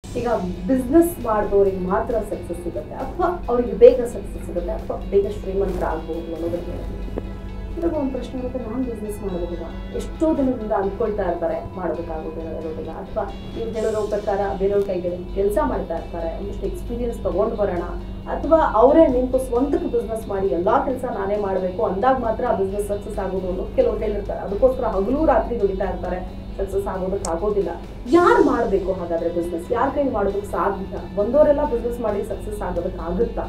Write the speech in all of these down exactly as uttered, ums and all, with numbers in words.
ಈಗ ಬಿಸ್ನೆಸ್ ಮಾಡಿದವ್ರಿಗೆ ಮಾತ್ರ ಸಕ್ಸಸ್ ಸಿಗುತ್ತೆ ಅಥವಾ ಅವ್ರಿಗೆ ಬೇಗ ಸಕ್ಸಸ್ ಸಿಗುತ್ತೆ ಅಥವಾ ಬೇಗ ಶ್ರೀಮಂತರಾಗಬಹುದು ಅನ್ನೋದಕ್ಕೆ ಇವಾಗ ಒಂದು ಪ್ರಶ್ನೆ ಇರುತ್ತೆ, ನಾನು ಬಿಸ್ನೆಸ್ ಮಾಡಬಹುದಾ? ಎಷ್ಟೋ ದಿನದಿಂದ ಅಂದ್ಕೊಳ್ತಾ ಇರ್ತಾರೆ ಮಾಡೋದಕ್ಕಾಗೋದಿಲ್ಲ ಇರೋದಿಲ್ಲ, ಅಥವಾ ನೀವು ಹೇಳೋ ಪ್ರಕಾರ ಬೇರೆಯವ್ರ ಕೈಗೆ ಕೆಲಸ ಮಾಡ್ತಾ ಇರ್ತಾರೆ, ಒಂದಿಷ್ಟು ಎಕ್ಸ್ಪೀರಿಯನ್ಸ್ ತೊಗೊಂಡು ಬರೋಣ, ಅಥವಾ ಅವರೇ ನಿಂತು ಸ್ವಂತಕ್ಕೆ ಬಿಸ್ನೆಸ್ ಮಾಡಿ ಎಲ್ಲ ಕೆಲಸ ನಾನೇ ಮಾಡಬೇಕು ಅಂದಾಗ ಮಾತ್ರ ಆ ಬಿಸ್ನೆಸ್ ಸಕ್ಸಸ್ ಆಗೋದು ಅನ್ನೋದು ಕೆಲವ್ರು ಹೇಳಿರ್ತಾರೆ. ಅದಕ್ಕೋಸ್ಕರ ಹಗಲು ರಾತ್ರಿ ದುಡಿತಾ ಇರ್ತಾರೆ, ಸಕ್ಸಸ್ ಆಗೋದಕ್ಕೆ ಆಗೋದಿಲ್ಲ. ಯಾರು ಮಾಡಬೇಕು ಹಾಗಾದ್ರೆ ಬಿಸ್ನೆಸ್? ಯಾರ ಕೈ ಮಾಡೋದಕ್ಕೆ ಸಾಧ್ಯ? ಬಂದವರೆಲ್ಲ ಬಿಸ್ನೆಸ್ ಮಾಡಿ ಸಕ್ಸಸ್ ಆಗೋದಕ್ಕೆ ಆಗುತ್ತಾ?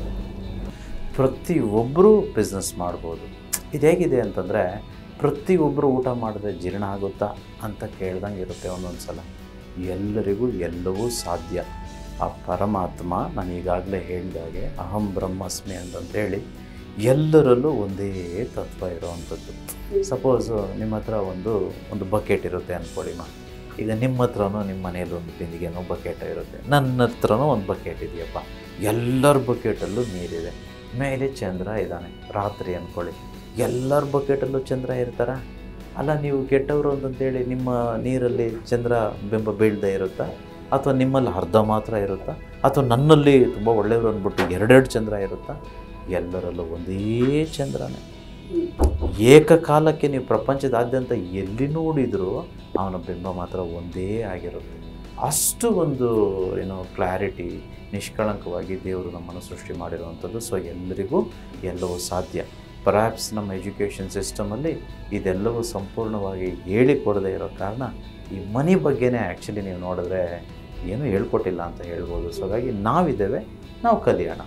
ಪ್ರತಿಯೊಬ್ಬರು ಬಿಸ್ನೆಸ್ ಮಾಡ್ಬೋದು. ಇದು ಹೇಗಿದೆ ಅಂತಂದರೆ, ಪ್ರತಿಯೊಬ್ಬರು ಊಟ ಮಾಡಿದ್ರೆ ಜೀರ್ಣ ಆಗುತ್ತಾ ಅಂತ ಕೇಳ್ದಂಗೆ ಇರುತ್ತೆ ಒಂದೊಂದು ಸಲ. ಎಲ್ಲರಿಗೂ ಎಲ್ಲವೂ ಸಾಧ್ಯ. ಆ ಪರಮಾತ್ಮ ನಾನು ಈಗಾಗಲೇ ಹೇಳಿದಾಗೆ ಅಹಂ ಬ್ರಹ್ಮಾಸ್ಮಿ ಅಂತಂತೇಳಿ ಎಲ್ಲರಲ್ಲೂ ಒಂದೇ ತತ್ವ ಇರೋವಂಥದ್ದು. ಸಪೋಸು ನಿಮ್ಮ ಹತ್ರ ಒಂದು ಒಂದು ಬಕೆಟ್ ಇರುತ್ತೆ ಅಂದ್ಕೊಳ್ಳಿ ಮಾ. ಈಗ ನಿಮ್ಮ ಹತ್ರನೂ ನಿಮ್ಮ ಮನೇಲಿ ಒಂದು ಬಿಂದಿಗೆನೋ ಬಕೆಟ್ ಇರುತ್ತೆ, ನನ್ನ ಹತ್ರನೂ ಒಂದು ಬಕೆಟ್ ಇದೆಯಪ್ಪ. ಎಲ್ಲರ ಬಕೆಟಲ್ಲೂ ನೀರಿದೆ, ಮೇಲೆ ಚಂದ್ರ ಇದ್ದಾನೆ, ರಾತ್ರಿ ಅಂದ್ಕೊಳ್ಳಿ. ಎಲ್ಲರ ಬಕೆಟಲ್ಲೂ ಚಂದ್ರ ಇರ್ತಾರ? ಅಲ್ಲ, ನೀವು ಕೆಟ್ಟವರು ಅಂತಂತೇಳಿ ನಿಮ್ಮ ನೀರಲ್ಲಿ ಚಂದ್ರ ಬಿಂಬ ಬೀಳದೆ ಇರುತ್ತಾ? ಅಥವಾ ನಿಮ್ಮಲ್ಲಿ ಅರ್ಧ ಮಾತ್ರ ಇರುತ್ತಾ? ಅಥವಾ ನನ್ನಲ್ಲಿ ತುಂಬ ಒಳ್ಳೆಯವರು ಅಂದ್ಬಿಟ್ಟು ಎರಡೆರಡು ಚಂದ್ರ ಇರುತ್ತಾ? ಎಲ್ಲರಲ್ಲೂ ಒಂದೇ ಚಂದ್ರನೇ. ಏಕಕಾಲಕ್ಕೆ ನೀವು ಪ್ರಪಂಚದಾದ್ಯಂತ ಎಲ್ಲಿ ನೋಡಿದರೂ ಅವನ ಬಿಂಬ ಮಾತ್ರ ಒಂದೇ ಆಗಿರುತ್ತೆ. ಅಷ್ಟು ಒಂದು ಏನೋ ಕ್ಲಾರಿಟಿ, ನಿಷ್ಕಳಂಕವಾಗಿ ದೇವರು ನಮ್ಮನ್ನು ಸೃಷ್ಟಿ ಮಾಡಿರುವಂಥದ್ದು. ಸೊ ಎಲ್ಲರಿಗೂ ಎಲ್ಲವೂ ಸಾಧ್ಯ. ಪರ್ಹ್ಯಾಪ್ಸ್ ನಮ್ಮ ಎಜುಕೇಷನ್ ಸಿಸ್ಟಮಲ್ಲಿ ಇದೆಲ್ಲವೂ ಸಂಪೂರ್ಣವಾಗಿ ಹೇಳಿಕೊಡದೇ ಇರೋ ಕಾರಣ ಈ ಮನಿ ಬಗ್ಗೆನೇ ಆ್ಯಕ್ಚುಲಿ ನೀವು ನೋಡಿದ್ರೆ ಏನೂ ಹೇಳ್ಕೊಟ್ಟಿಲ್ಲ ಅಂತ ಹೇಳ್ಬೋದು. ಸೊ ಹಾಗಾಗಿ ನಾವಿದ್ದೇವೆ, ನಾವು ಕಲಿಯೋಣ.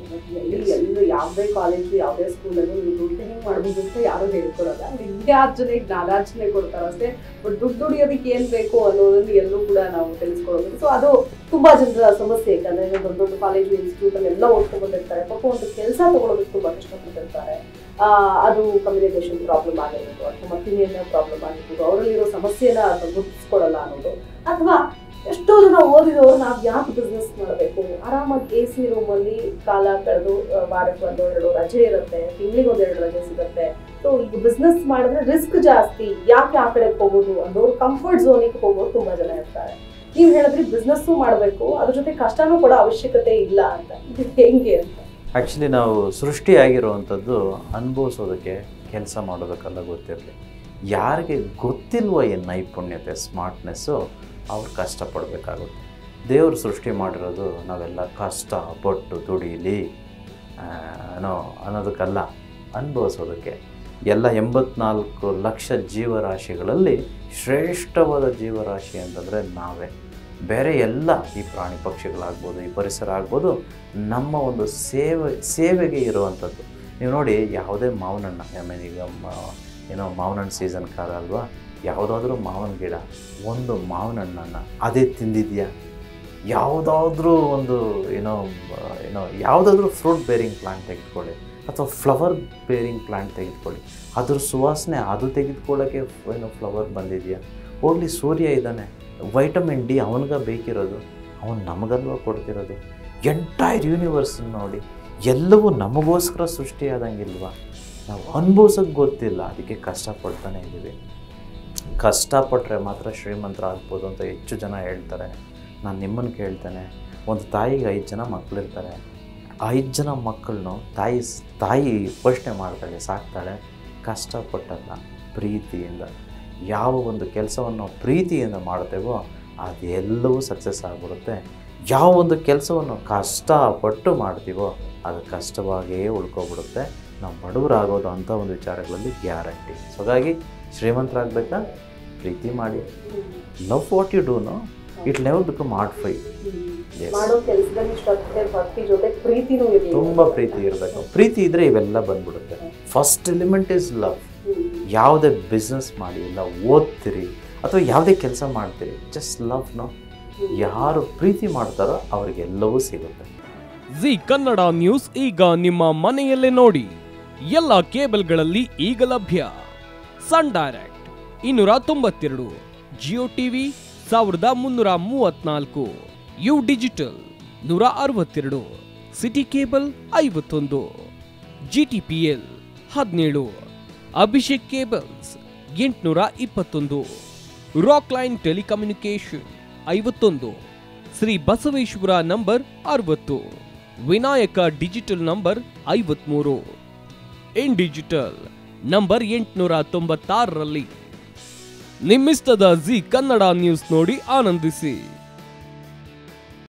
ಎಲ್ಲೂ ಯಾವುದೇ ಕಾಲೇಜು ಯಾವುದೇ ಸ್ಕೂಲಲ್ಲೂ ನೀವು ದುಡ್ಡು ಹಿಂಗೆ ಮಾಡ್ಬೋದು ಅಂತ ಯಾರೂ ಹೇಳ್ಕೊಡೋಲ್ಲ. ವಿದ್ಯಾರ್ಜನೆಗೆ ಜ್ಞಾನಾರ್ಜನೆ ಕೊಡ್ತಾರೆ ಅಷ್ಟೇ. ಬಟ್ ದುಡ್ಡು ದುಡಿಯೋದಕ್ಕೆ ಏನು ಬೇಕು ಅನ್ನೋದನ್ನು ಎಲ್ಲೂ ಕೂಡ ನಾವು ತಿಳಿಸ್ಕೊಡೋದು. ಸೊ ಅದು ತುಂಬಾ ಜನರ ಸಮಸ್ಯೆ. ಯಾಕಂದರೆ ದೊಡ್ಡ ದೊಡ್ಡ ಕಾಲೇಜು ಇನ್ಸ್ಟಿಟ್ಯೂಟಲ್ಲಿ ಎಲ್ಲ ಓದ್ಕೊಂಡು ಬಂದಿರ್ತಾರೆ, ಪಾಪ ಒಂದು ಕೆಲಸ ತೊಗೊಳೋದಕ್ಕೆ ತುಂಬ ಕಷ್ಟಪಟ್ಟಿರ್ತಾರೆ. ಅದು ಕಮ್ಯುನಿಕೇಷನ್ ಪ್ರಾಬ್ಲಮ್ ಆಗಿರ್ಬೋದು, ಅಥವಾ ಮತ್ತಿನ್ನೇನೋ ಪ್ರಾಬ್ಲಮ್ ಆಗಿರ್ಬೋದು, ಅವರಲ್ಲಿರೋ ಸಮಸ್ಯೆನ ಗುರುತಿಸ್ಕೊಡಲ್ಲ ಅನ್ನೋದು. ಅಥವಾ ಎಷ್ಟೋ ಜನ ಓದಿದವರು ನಾವು ಯಾಕೆ ಬಿಸ್ನೆಸ್ ಮಾಡಬೇಕು, ಆರಾಮಾಗಿ ಎ ಸಿ ರೂಮಲ್ಲಿ ಕಾಲ ಕಳೆದು ವಾರಕ್ಕೆ ಒಂದು ಎರಡು ರಜೆ ಇರುತ್ತೆ, ತಿಂಗಳಿಗೆ ಒಂದೆರಡು ರಜೆ ಸಿಗುತ್ತೆ. ಸೊ ಈಗ ಬಿಸ್ನೆಸ್ ಮಾಡಿದ್ರೆ ರಿಸ್ಕ್ ಜಾಸ್ತಿ, ಯಾಕೆ ಆ ಕಡೆಗೆ ಹೋಗೋದು ಅನ್ನೋರು ಕಂಫರ್ಟ್ ಝೋನಿಗೆ ಹೋಗೋರು ತುಂಬ ಜನ ಇರ್ತಾರೆ. ನೀವು ಹೇಳಿದ್ರಿ ಬಿಸ್ನೆಸ್ಸು ಮಾಡಬೇಕು, ಅದ್ರ ಜೊತೆ ಕಷ್ಟನೂ ಕೂಡ ಅವಶ್ಯಕತೆ ಇಲ್ಲ ಅಂತ. ಇದು ಹೆಂಗೆ ಅಂತ? ಆ್ಯಕ್ಚುಲಿ ನಾವು ಸೃಷ್ಟಿಯಾಗಿರುವಂಥದ್ದು ಅನುಭವಿಸೋದಕ್ಕೆ, ಕೆಲಸ ಮಾಡೋದಕ್ಕೆಲ್ಲ ಗೊತ್ತಿರಲಿ. ಯಾರಿಗೆ ಗೊತ್ತಿಲ್ವ ಈ ನೈಪುಣ್ಯತೆ, ಸ್ಮಾರ್ಟ್ನೆಸ್ಸು, ಅವ್ರು ಕಷ್ಟಪಡಬೇಕಾಗುತ್ತೆ. ದೇವರು ಸೃಷ್ಟಿ ಮಾಡಿರೋದು ನಾವೆಲ್ಲ ಕಷ್ಟಪಟ್ಟು ದುಡೀಲಿ ಏನೋ ಅನ್ನೋದಕ್ಕಲ್ಲ, ಅನುಭವಿಸೋದಕ್ಕೆ. ಎಲ್ಲ ಎಂಬತ್ನಾಲ್ಕು ಲಕ್ಷ ಜೀವರಾಶಿಗಳಲ್ಲಿ ಶ್ರೇಷ್ಠವಾದ ಜೀವರಾಶಿ ಅಂತಂದರೆ ನಾವೇ. ಬೇರೆ ಎಲ್ಲ ಈ ಪ್ರಾಣಿ ಪಕ್ಷಿಗಳಾಗ್ಬೋದು, ಈ ಪರಿಸರ ಆಗ್ಬೋದು, ನಮ್ಮ ಒಂದು ಸೇವೆ ಸೇವೆಗೆ ಇರುವಂಥದ್ದು. ನೀವು ನೋಡಿ, ಯಾವುದೇ ಮಾವಿನ ಹಣ್ಣು, ಐ ಮೀನ್ ಈಗ ಏನೋ ಮಾವಿನ ಹಣ್ಣು ಸೀಸನ್ ಕಾಲ ಅಲ್ವಾ, ಯಾವುದಾದ್ರೂ ಮಾವಿನ ಗಿಡ ಒಂದು ಮಾವಿನ ಹಣ್ಣನ್ನು ಅದೇ ತಿಂದಿದೆಯಾ? ಯಾವುದಾದ್ರೂ ಒಂದು ಏನೋ ಏನೋ ಯಾವುದಾದ್ರೂ ಫ್ರೂಟ್ ಬೇರಿಂಗ್ ಪ್ಲಾಂಟ್ ತೆಗೆದುಕೊಳ್ಳಿ, ಅಥವಾ ಫ್ಲವರ್ ಬೇರಿಂಗ್ ಪ್ಲಾಂಟ್ ತೆಗೆದುಕೊಳ್ಳಿ, ಅದ್ರ ಸುವಾಸನೆ ಅದು ತೆಗೆದುಕೊಳ್ಳೋಕ್ಕೆ ಏನೋ ಫ್ಲವರ್ ಬಂದಿದೆಯಾ? ಹೋಗಲಿ, ಸೂರ್ಯ ಇದ್ದಾನೆ, ವೈಟಮಿನ್ ಡಿ ಅವನಿಗೆ ಬೇಕಿರೋದು, ಅವನು ನಮಗಲ್ವ ಕೊಡ್ತಿರೋದು. ಎಂಟೈರ್ ಯೂನಿವರ್ಸನ್ನು ನೋಡಿ, ಎಲ್ಲವೂ ನಮಗೋಸ್ಕರ ಸೃಷ್ಟಿಯಾದಂಗಿಲ್ವಾ? ನಾವು ಅನುಭವಿಸೋಕ್ಕೆ ಗೊತ್ತಿಲ್ಲ, ಅದಕ್ಕೆ ಕಷ್ಟಪಡ್ತಾನೆ ಇದ್ದೀವಿ. ಕಷ್ಟಪಟ್ಟರೆ ಮಾತ್ರ ಶ್ರೀಮಂತರಾಗ್ಬೋದು ಅಂತ ಹೆಚ್ಚು ಜನ ಹೇಳ್ತಾರೆ. ನಾನು ನಿಮ್ಮನ್ನು ಕೇಳ್ತೇನೆ, ಒಂದು ತಾಯಿಗೆ ಐದು ಜನ ಮಕ್ಕಳಿರ್ತಾರೆ. ಐದು ಜನ ಮಕ್ಕಳನ್ನು ತಾಯಿ ತಾಯಿ ಪೋಷಣೆ ಮಾಡ್ತಾಳೆ, ಸಾಕ್ತಾಳೆ. ಕಷ್ಟಪಟ್ಟಲ್ಲ, ಪ್ರೀತಿಯಿಂದ. ಯಾವ ಒಂದು ಕೆಲಸವನ್ನು ನಾವು ಪ್ರೀತಿಯಿಂದ ಮಾಡ್ತೇವೋ ಅದೆಲ್ಲವೂ ಸಕ್ಸಸ್ ಆಗಿಬಿಡುತ್ತೆ. ಯಾವ ಒಂದು ಕೆಲಸವನ್ನು ಕಷ್ಟಪಟ್ಟು ಮಾಡ್ತೀವೋ ಅದು ಕಷ್ಟವಾಗಿಯೇ ಉಳ್ಕೊಬಿಡುತ್ತೆ. ನಾವು ಬಡವರಾಗೋದು ಅಂಥ ಒಂದು ವಿಚಾರಗಳಲ್ಲಿ ಗ್ಯಾರಂಟಿ. ಸೊ ಹಾಗಾಗಿ ಶ್ರೀಮಂತರಾಗಬೇಕಾ? ಪ್ರೀತಿ ಮಾಡಿ. Love what you do, no it never become hard ಫೈ. ತುಂಬ ಪ್ರೀತಿ ಇರಬೇಕು. ಪ್ರೀತಿ ಇದ್ದರೆ ಇವೆಲ್ಲ ಬಂದ್ಬಿಡುತ್ತೆ. First element is love. ಯಾವುದೇ ಬಿಸ್ನೆಸ್ ಮಾಡಿ, ಇಲ್ಲ ಓದ್ತೀರಿ ಅಥವಾ ಯಾವುದೇ ಕೆಲಸ ಮಾಡ್ತೀರಿ, ಜಸ್ಟ್ ಲವ್. ನೋ, ಯಾರು ಪ್ರೀತಿ ಮಾಡ್ತಾರೋ ಅವ್ರಿಗೆಲ್ಲವೂ ಸಿಗುತ್ತೆ. ಜಿ ಕನ್ನಡ ನ್ಯೂಸ್ ಈಗ ನಿಮ್ಮ ಮನೆಯಲ್ಲೇ ನೋಡಿ. ಎಲ್ಲ ಕೇಬಲ್ಗಳಲ್ಲಿ ಈಗ ಲಭ್ಯ. ಸನ್ ಡೈರೆಕ್ಟ್ ಇನ್ನೂರ ತೊಂಬತ್ತೆರಡು, ಜಿಯೋ ಟಿವಿ ಸಾವಿರದ ಮುನ್ನೂರ ಮೂವತ್ನಾಲ್ಕು, ಯು ಡಿಜಿಟಲ್ ನೂರ ಅರವತ್ತೆರಡು, ಸಿಟಿ ಕೇಬಲ್ ಐವತ್ತೊಂದು, ಜಿ ಟಿ ಪಿ ಎಲ್ ಹದಿನೇಳು, ಅಭಿಷೇಕ್ ಕೇಬಲ್ಸ್ ಎಂಟುನೂರ ಇಪ್ಪತ್ತೊಂದು, ರಾಕ್ ಲೈನ್ ಟೆಲಿಕಮ್ಯುನಿಕೇಶನ್ ಐವತ್ತೊಂದು, ಶ್ರೀ ಬಸವೇಶ್ವರ ನಂಬರ್ ಅರವತ್ತು, ವಿನಾಯಕ ಡಿಜಿಟಲ್ ನಂಬರ್ ಐವತ್ಮೂರು, ಇನ್ ಡಿಜಿಟಲ್ ನಂಬರ್ ಎಂಟುನೂರ ತೊಂಬತ್ತಾರರಲ್ಲಿ. ನಿಮ್ಮಿಸ್ತದ ಜಿ ಕನ್ನಡ ನ್ಯೂಸ್ ನೋಡಿ ಆನಂದಿಸಿ.